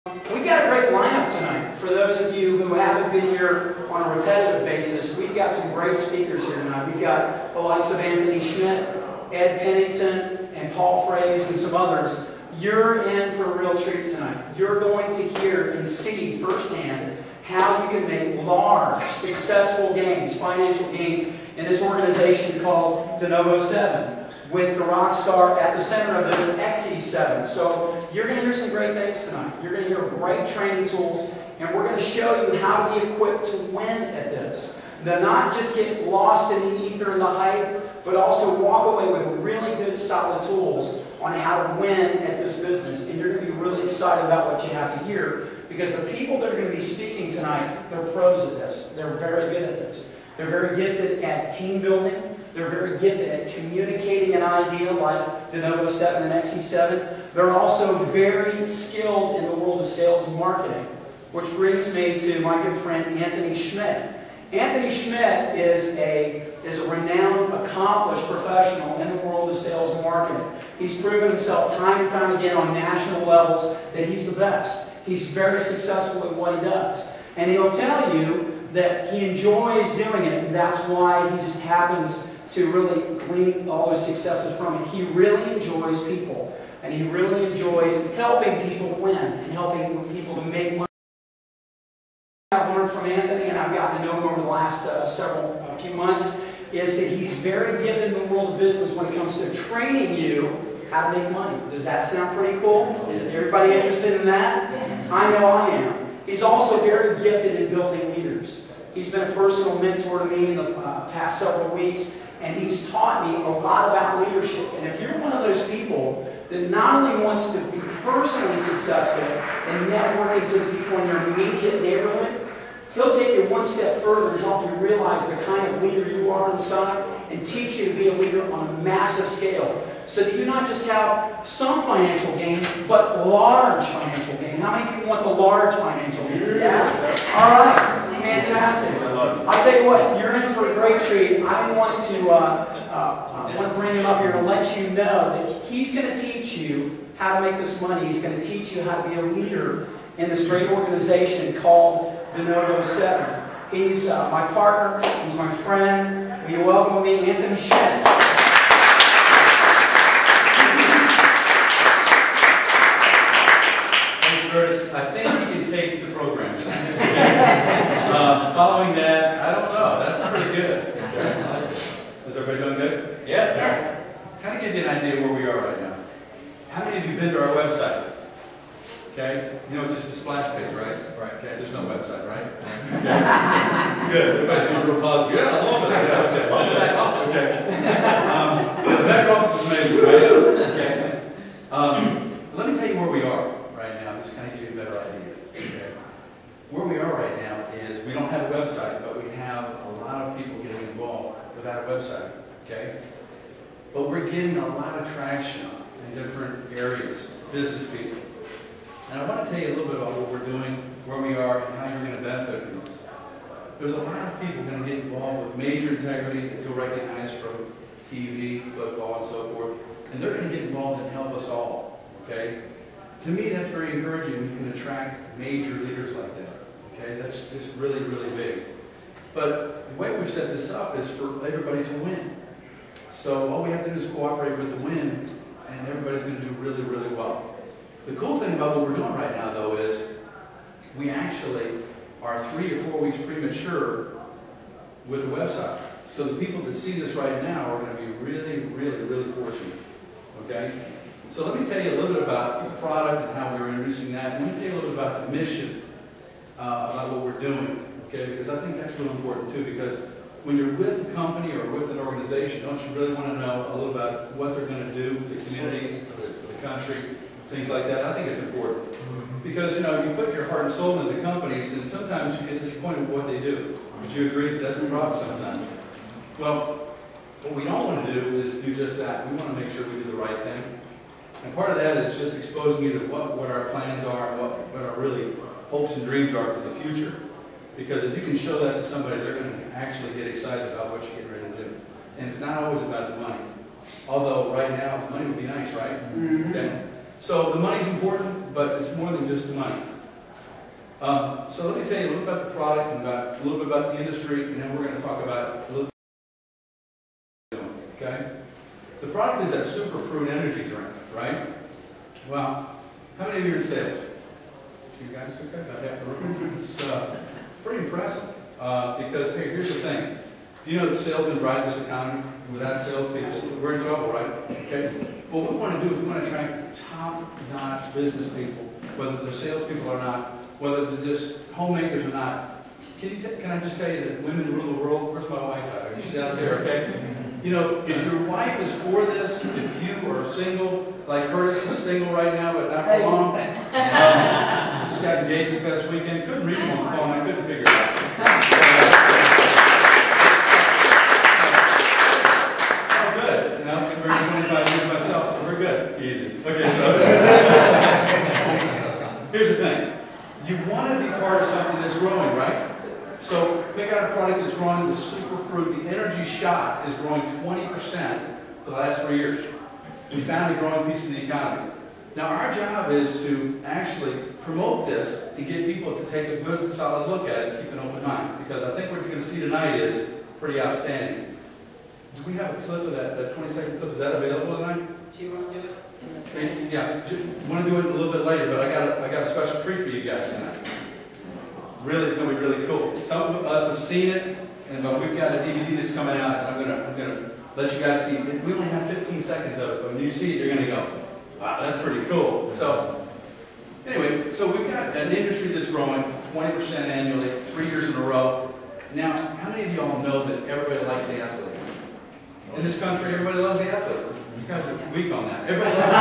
We've got a great lineup tonight. For those of you who haven't been here on a repetitive basis, we've got some great speakers here tonight. We've got the likes of Anthony Schmidt, Ed Pennington, and Paul Fraze, and some others. You're in for a real treat tonight. You're going to hear and see firsthand how you can make large, successful gains, financial gains, in this organization called Denovo7, with the rock star at the center of this, XE7. So you're going to hear some great things tonight. You're going to hear great training tools, and we're going to show you how to be equipped to win at this. To not just get lost in the ether and the hype, but also walk away with really good, solid tools on how to win at this business. And you're going to be really excited about what you have to hear, because the people that are going to be speaking tonight, they're pros at this. They're very good at this. They're very gifted at team building. They're very gifted at communicating an idea like Denovo7 and XE7. They're also very skilled in the world of sales and marketing, which brings me to my good friend Anthony Schmidt. Anthony Schmidt is a renowned, accomplished professional in the world of sales and marketing. He's proven himself time and time again on national levels that he's the best. He's very successful at what he does. And he'll tell you that he enjoys doing it, and that's why he just happens to really glean all his successes from it. He really enjoys people, and he really enjoys helping people win and helping people to make money. I've learned from Anthony, and I've gotten to know him over the last few months, is that he's very gifted in the world of business when it comes to training you how to make money. Does that sound pretty cool? Everybody interested in that? I know I am. He's also very gifted in building leaders. He's been a personal mentor to me in the past several weeks, and he's taught me a lot about leadership. And if you're one of those people that not only wants to be personally successful in networking to the people in your immediate neighborhood, he'll take you one step further and help you realize the kind of leader you are inside and teach you to be a leader on a massive scale, so that you not just have some financial gain, but large financial gain. How many people want the large financial gain? Yeah. All right. Fantastic. I'll tell you what, you're in for a great treat. I want to bring him up here to let you know that he's going to teach you how to make this money. He's going to teach you how to be a leader in this great organization called Denovo7. He's my partner. He's my friend. Will you welcome me, Anthony Schmidt? I think you can take the program. Following that, I don't know. That's pretty good. Okay. Is everybody doing good? Yeah. Kind of give you an idea where we are right now. How many of you have been to our website? Okay. You know, it's just a splash page, right? Right. Okay. There's no website, right? Okay. Good. Everybody's going real positive. Yeah, I love it. Yeah. Okay. Love the back office. Okay. The back office is amazing, right? Okay. Let me tell you where we are right now. Just kind of give you a better idea. Okay. Where we are right now is we don't have a website, but we have a lot of people getting involved without a website. Okay. But we're getting a lot of traction in different areas, business people. And I want to tell you a little bit about what we're doing, where we are, and how you're going to benefit from this. There's a lot of people going to get involved with major integrity that you'll recognize from TV, football, and so forth. And they're going to get involved and help us all. Okay? To me, that's very encouraging when you can attract major leaders like that. Okay? That's just really, really big. But the way we've set this up is for everybody to win. So all we have to do is cooperate with the win, and everybody's going to do really, really well. The cool thing about what we're doing right now, though, is we actually are 3 or 4 weeks premature with the website. So the people that see this right now are going to be really, really, really fortunate. Okay? So let me tell you a little bit about the product and how we're introducing that. And let me tell you a little bit about the mission, about what we're doing. Okay? Because I think that's really important, too, because when you're with a company or with an organization, don't you really want to know a little about what they're going to do for the communities, for the country, things like that? I think it's important. Because, you know, you put your heart and soul into companies, and sometimes you get disappointed with what they do. Would you agree that that's the problem sometimes? Well, what we don't want to do is do just that. We want to make sure we do the right thing. And part of that is just exposing you to what our plans are, and what our really hopes and dreams are for the future. Because if you can show that to somebody, they're going to actually get excited about what you're getting ready to do. And it's not always about the money. Although right now, money would be nice, right? Mm-hmm. Okay. So the money's important, but it's more than just the money. So let me tell you a little about the product and a little bit about the industry, and then we're going to talk about a little bit. Okay? The product is that superfruit energy drink, right? Well, how many of you are in sales? You guys, okay? I have to remember. It's pretty impressive because, hey, here's the thing. Do you know that salesmen drive this economy? Without salespeople, we're in trouble, right? Okay? What we want to do is we want to attract top-notch business people, whether they're salespeople or not, whether they're just homemakers or not. Can I just tell you that women rule the world? Where's my wife at? She's out there, okay? You know, if your wife is for this, if you are single, like Curtis is single right now, but not for long. Just got engaged this past weekend. Couldn't reach him on the phone. I couldn't figure it out. Oh, good. You know, I've been married 25 years myself, so we're good. Easy. Okay, so here's the thing. You want to be part of something that's growing, right? So pick out a product that's growing. The superfruit, the energy shot, is growing 20% for the last 3 years. We found a growing piece of the economy. Now our job is to actually promote this and get people to take a good, solid look at it and keep an open mind. Because I think what you're going to see tonight is pretty outstanding. Do we have a clip of that 20-second clip? Is that available tonight? Do you want to do it in the training? Yeah, I want to do it a little bit later, but I got a special treat for you guys tonight. Really, it's going to be really cool. Some of us have seen it, but we've got a DVD that's coming out, and I'm gonna let you guys see it. We only have 15 seconds of it, but when you see it, you're going to go, wow, that's pretty cool. So, anyway, so we've got an industry that's growing 20% annually, 3 years in a row. Now, how many of you all know that everybody likes the athlete? In this country, everybody loves the athlete. You guys are weak on that. Everybody loves the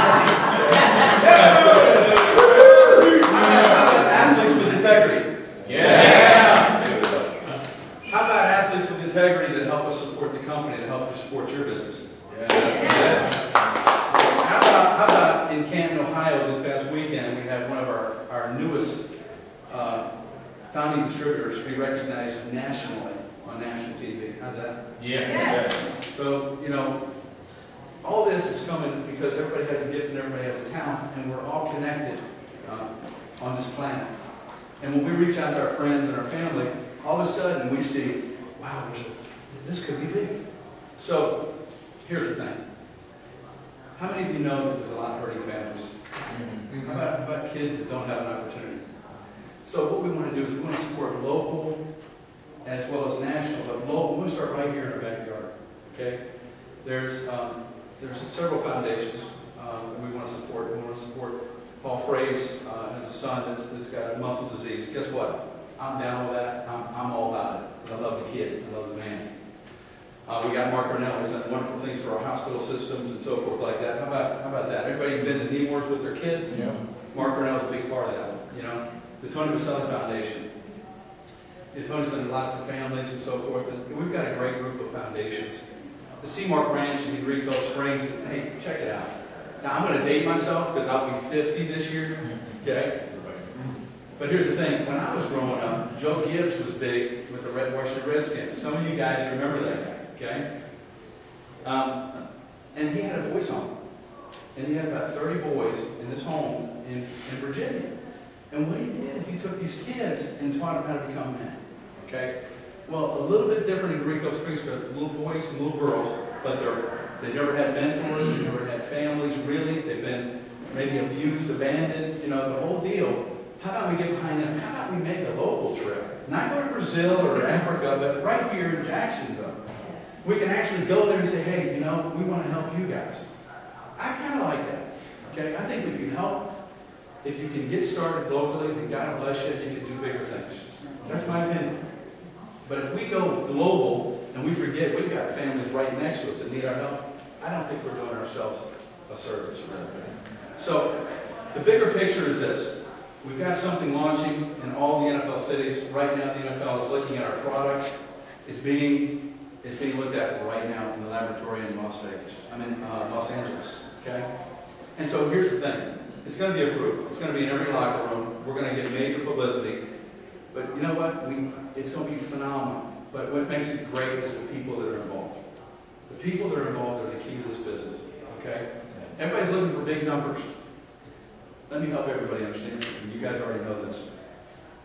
athlete. How about athletes with integrity? Yeah. How about athletes with integrity that help us support the company, to help us support your business? Yes. How about in Canton, Ohio this past weekend, we had one of our newest founding distributors be recognized nationally on national TV. How's that? Yeah. Yes. So, you know, all this is coming because everybody has a gift and everybody has a talent, and we're all connected on this planet. And when we reach out to our friends and our family, all of a sudden we see, wow, this could be big. So, here's the thing. How many of you know that there's a lot of hurting families? How about kids that don't have an opportunity? So what we want to do is we want to support local as well as national, but local. We want to start right here in our backyard. Okay? There's several foundations that we want to support. We want to support Paul Frey's has a son that's got a muscle disease. Guess what? I'm down with that. I'm all about it. I love the kid. I love the man. We got Mark Cornell, who's done wonderful things for our hospital systems and so forth like that. How about that? Everybody been to knee wars with their kid? Yeah. Mark Cornell's a big part of that. You know, the Tony Baselli Foundation. Tony's done a lot for families and so forth. And we've got a great group of foundations. The Seamark Ranch is in Rico Springs. Hey, check it out. Now I'm going to date myself because I'll be 50 this year. Okay. But here's the thing. When I was growing up, Joe Gibbs was big with the Washington Redskins. Some of you guys remember that guy. Okay? And he had a boys' home. And he had about 30 boys in this home in Virginia. And what he did is he took these kids and taught them how to become men. Okay? Well, a little bit different in Rico Springs, but little boys and little girls, but they never had mentors, they never had families, really. They've been maybe abused, abandoned, you know, the whole deal. How about we get behind them? How about we make a local trip? Not go to Brazil or Africa, but right here in Jacksonville. We can actually go there and say, hey, you know, we want to help you guys. I kind of like that. Okay? I think if you help, if you can get started locally, then God bless you, you can do bigger things. That's my opinion. But if we go global and we forget we've got families right next to us that need our help, I don't think we're doing ourselves a service. So the bigger picture is this. We've got something launching in all the NFL cities. Right now the NFL is looking at our product. It's being looked at right now in the laboratory in Los Angeles. Okay? And so here's the thing. It's going to be approved. It's going to be in every locker room. We're going to get major publicity. But you know what? It's going to be phenomenal. But what makes it great is the people that are involved. The people that are involved are the key to this business. Okay? Everybody's looking for big numbers. Let me help everybody understand something. You guys already know this.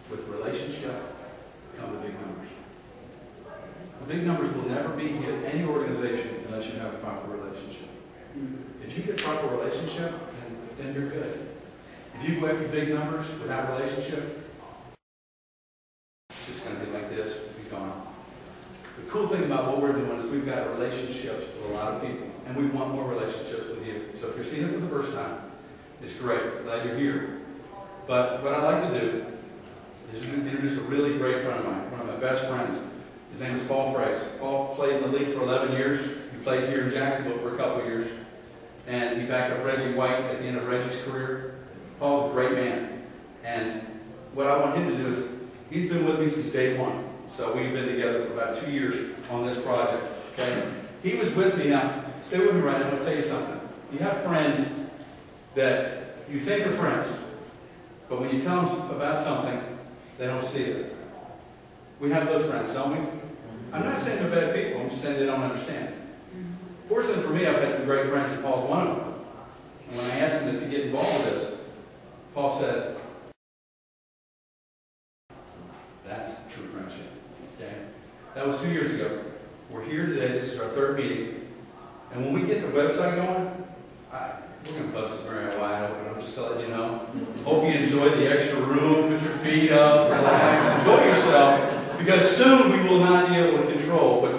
with relationship come the big numbers. The big numbers will never be in any organization unless you have a proper relationship. If you get proper relationship, then you're good. If you go after big numbers without relationship, it's just going to be like this, be gone. The cool thing about what we're doing is we've got relationships with a lot of people, and we want more relationships with you. So if you're seeing it for the first time, it's great. Glad you're here. But what I'd like to do is introduce a really great friend of mine, one of my best friends. His name is Paul Fraze. Paul played in the league for 11 years. He played here in Jacksonville for a couple of years. And he backed up Reggie White at the end of Reggie's career. Paul's a great man. And what I want him to do is, he's been with me since day one. So we've been together for about 2 years on this project. Okay? He was with me. Now, stay with me right now. I'm going to tell you something. You have friends that you think are friends, but when you tell them about something, they don't see it. We have those friends, don't we? I'm not saying they're bad people. I'm just saying they don't understand. Fortunately for me, I've had some great friends, and Paul's one of them. And when I asked him to get involved with this, Paul said, that's true friendship. Okay? That was 2 years ago. We're here today. This is our third meeting. And when we get the website going, we're going to bust this very wide open. I'm just to let you know. Hope you enjoy the extra room. Put your feet up, relax, enjoy yourself. Because soon we will not be able to control what's